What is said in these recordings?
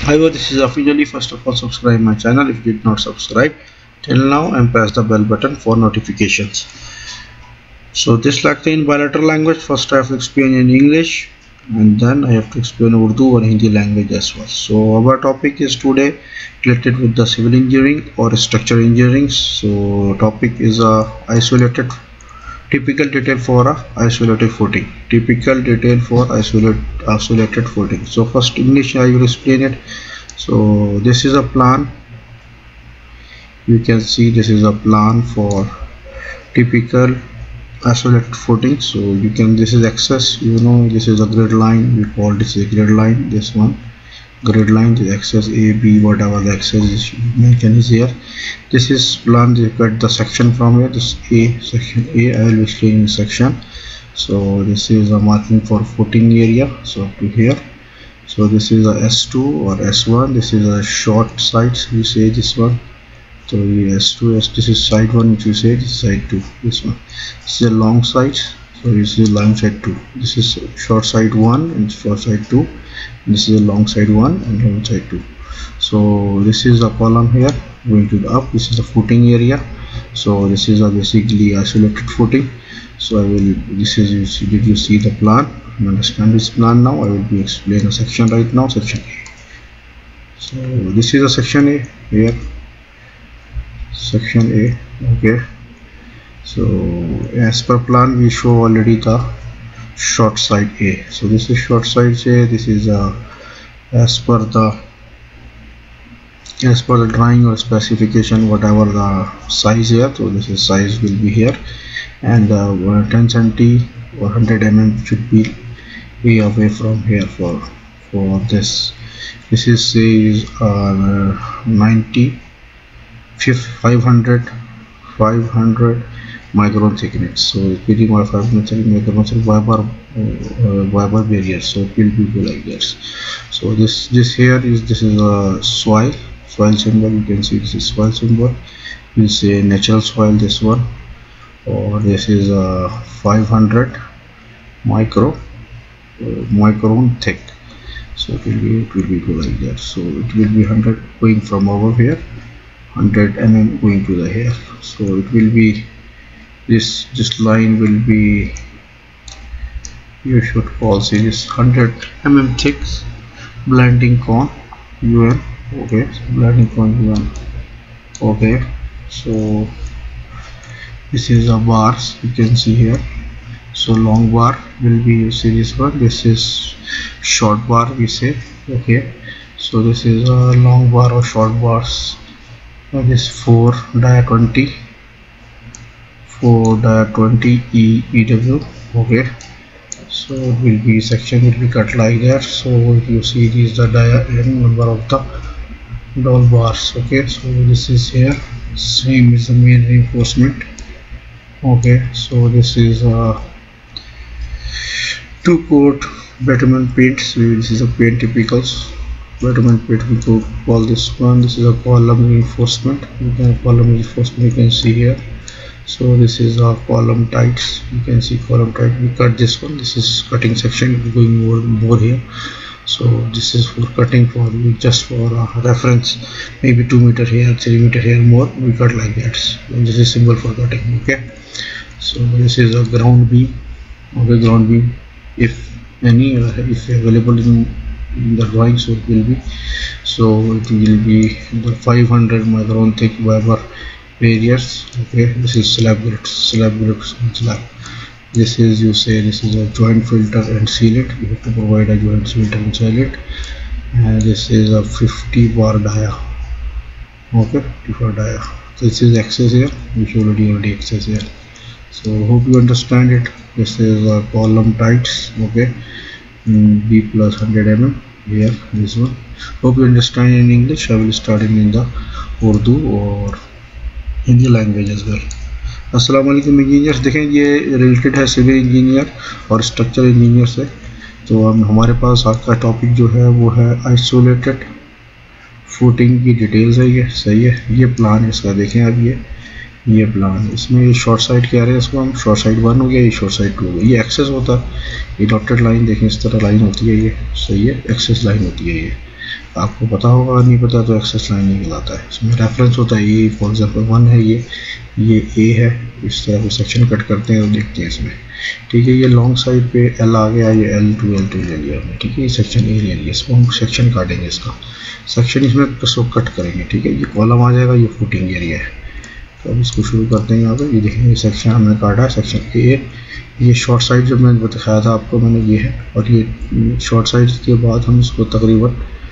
However, this is officially. First of all, subscribe my channel if you did not subscribe till now, and press the bell button for notifications. So this lecture in bilateral language. First I have to explain in English, and then I have to explain Urdu or Hindi language as well. So our topic is today related with the civil engineering or structural engineering. So topic is isolated typical detail for a isolated footing. Typical detail for isolated footing. So first English I will explain it. So this is a plan. You can see this is a plan for typical isolated footing. So you can, this is axis, you know, this is a grid line, we call this a grid line. This one grid line, the axis A, B, whatever the axis is mentioned is here. This is plan. You get the section from here. This A, section A, I will explain in section. So this is a marking for footing area, so up to here. So this is a S2 or S1. This is a short sides, we say this one. So S2, this is side 1, which you say this is side 2. This one, this is a long side, so this is long side 2. This is short side 1 and short side 2. This is a long side 1 and long side 2. So this is a column here going to the up. This is a footing area. So this is a basically isolated footing. So I will, this is, did you see the plan? You understand this plan now? I will be explaining a section right now, section A. So this is a section A here. Section A, okay. So as per plan we show already the short side A. So this is short side A. This is as per the drawing or specification, whatever the size here. So this is size will be here, and 10 cm or 100 mm should be way away from here for this. This is say 500 micron thickness. So it will be 500 micron fiber barrier. So it will be like this. So this here is, this is a soil symbol. You can see this is soil symbol. We'll say natural soil, this one, or this is 500 micron thick. So it will be like that. So it will be 100 going from over here, 100 mm going to the here. So it will be this line will be, you should call say this 100 mm thick blending cone UN. Okay, so blending cone UN. Okay, so this is a bars, you can see here. So long bar will be, you see this one, this is short bar we say. Okay, so this is a long bar or short bars. This 4 dia 20 EW. Okay, so it will be section will be cut like that. So you see these the dia and number of the doll bars. Okay, so this is here, same is the main reinforcement. Okay, so this is 2-coat bitumen paints. This is a paint typicals. Bitumen paint we could call this one. This is a column reinforcement. You can see here. So this is a column tights. You can see column tight. We cut this one. This is cutting section. We're going more here. So this is for cutting, for just for reference. Maybe 2 meter here, 3 meter here more. We cut like that. And this is symbol for cutting. Okay. So this is a ground beam. Okay, ground beam. If any, if available in the drawing, so it will be. So it will be the 500 micron thick fiber barriers. Okay, this is slab. This is, you say this is a joint filter and seal it. You have to provide a joint filter and seal it. And this is a 50 bar dia. Okay, 50 bar dia. So this is axis here. We should already axis here. So hope you understand it. This is a column tights. Okay, B plus 100 mm here, this one. Hope you understand in English. I will start in the Urdu or Hindi language as well. अस्सलाम वालेकुम engineers. देखें ये related है civil engineer और structural engineer से. तो हमारे पास आज का टॉपिक जो है वो है आइसोलेटेड फुटिंग की डिटेल्स है. ये सही है. ये प्लान है इसका. देखें अब ये प्लान, इसमें ये शॉर्ट साइड कह रहे हैं, इसको हम शॉर्ट साइड 1 हो गया, ये शॉर्ट साइड 2 हो गया. ये एक्सेस होता है, ये डॉटेड लाइन देखें इस तरह लाइन होती है, ये सही है, एक्सेस लाइन होती है ये. आपको पता होगा, नहीं पता तो एक्सेस लाइन ही कहलाता है। इसमें रेफरेंस होता है, ये फॉर एग्जांपल 1 है, ये ए है। इस तरह से सेक्शन कट करते हैं और देखते हैं इसमें, ठीक है। ये लॉन्ग साइड पे एल आ गया, ये L2 ले लिया हमने, ठीक है। ये सेक्शन ए ले लिया, इसको हम सेक्शन काटेंगे, इसका सेक्शन इसमें इसको कट करेंगे, ठीक है। ये कॉलम आ जाएगा, ये फुटिंग एरिया है। तो अब इसको शुरू करते हैं यहाँ पे। ये देखेंगे सेक्शन हमने काटा है, सेक्शन ए। ये शॉर्ट साइड जो मैंने दिखाया था आपको मैंने, ये है। और ये शॉर्ट साइड के बाद हम इसको तकरीबन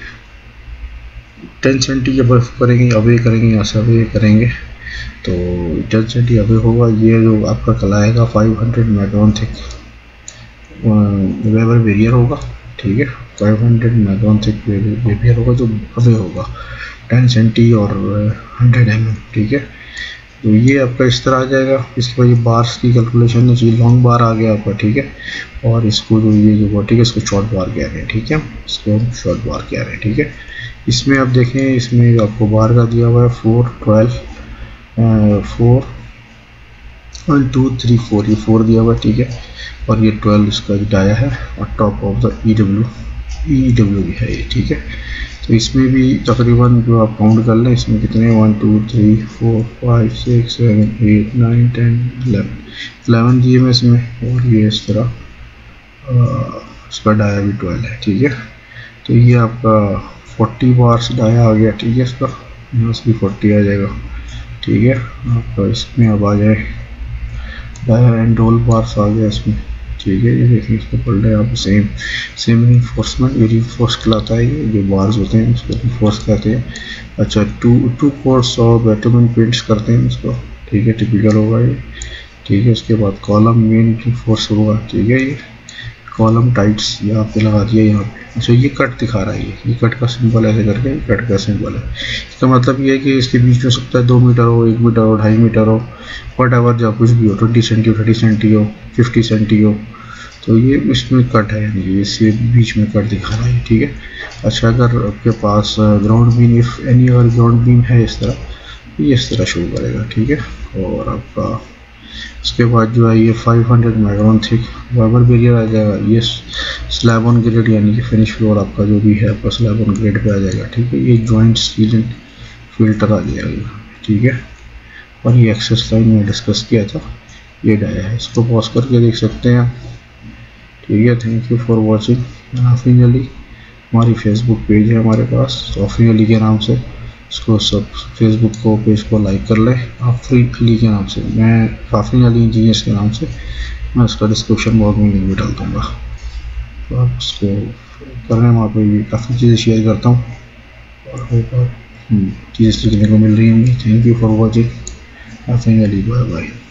10 सेंटी अवे करेंगे, अवे करेंगे, यहाँ से अवे करेंगे तो 10 सेंटी अवे होगा। ये जो आपका कहलाएगा 500 माइक्रोन थिक वेबर बैरियर होगा, ठीक है। 500 माइक्रोन थिक बैरियर होगा जो अवे होगा 10 सेंटी और 100 mm, ठीक है। तो ये आपका इस तरह आ जाएगा। इसके बाद ये बार्स की कैलकुलेशन है, ये लॉन्ग बार आ गया आपका, ठीक है। और इसको जो ये जो ठीक है, इसको शॉर्ट बार कह रहे हैं, ठीक है। इसको हम शॉर्ट बार कह रहे हैं, ठीक है। इसमें आप देखें, इसमें आपको बार का दिया हुआ है 4, 12, 4, 1, 2, 3, 4, ये 4 दिया हुआ है, ठीक है। और ये 12 इसका डाया है और टॉप ऑफ द EW भी है ये, ठीक है। तो इसमें भी तकरीबन जो आप काउंट कर लें, इसमें कितने 1, 2, 3, 4, 5, 6, 7, 8, 9, 10, 11 दिए में इसमें। और ये इस तरह इसका डाया भी 12 है, ठीक है। तो ये आपका 40 बार्स डाया आ गया, ठीक है। इसका यहाँ से भी 40 आ जाएगा, ठीक है। आपका इसमें अब आ जाए डाया एंड डोल बार्स आ गया इसमें, ठीक है। ये देखिए इसको पढ़ रहे हैं आप, सेम रिइंफोर्समेंट, ये रिइंफोर्स कहलाता है। ये जो बार्स होते हैं उसको रिइंफोर्स कहते हैं। अच्छा, टू कोर्स और बैटमैन पेंट्स करते हैं इसको, ठीक है। टिपिकल होगा ये, ठीक है। उसके बाद कॉलम मेन रिइंफोर्स होगा, ठीक है। ये कॉलम टाइट्स यहाँ पे लगा दिया यहाँ पे। अच्छा, ये कट दिखा रहा है, ये कट का सिंबल ऐसे करके, कट का सिंबल है। इसका मतलब ये है कि इसके बीच में सकता है 2 मीटर हो, 1 मीटर हो, 2.5 मीटर हो, वट एवर, जब कुछ भी हो, 20 सेंटी हो, 30 सेंटी हो, 50 सेंटी हो। तो ये इसमें कट है, यानी कि इसके बीच में कट दिखा रहा है, ठीक है। अच्छा, अगर आपके पास ग्राउंड बीम, इफ एनी अगर ग्राउंड बीम है इस तरह, ये इस तरह शो करेगा, ठीक है। और आपका उसके बाद जो है ये 500 माइक्रोन थिक वेबर बैरियर आ जाएगा। ये स्लैब ऑन ग्रेड, यानी कि फिनिश फ्लोर आपका जो भी है आपका स्लैब ऑन ग्रेड पे आ जाएगा, ठीक है। ये जॉइंट स्टील फिल्टर आ जाएगा, ठीक है। और ये एक्सेस लाइन में डिस्कस किया था, ये डाया है। इसको पॉज करके देख सकते हैं, ठीक है। Thank you for watching. Afreen Ali हमारी फेसबुक पेज है हमारे पास, तो आफरीन अली के नाम से इसको सब फेसबुक को पेज को लाइक कर लें। आफरीन अली के नाम से, मैं आफरीन अली इंजीनियर्स के नाम से मैं उसका डिस्क्रिप्शन बॉक्स में लिंक भी डाल दूँगा, तो आप उसको कर रहे हैं। वहाँ पर भी काफ़ी चीज़ें शेयर करता हूँ और चीज़ें सीखने को मिल रही होंगी। Thank you for watching. Afreen Ali, bye bye.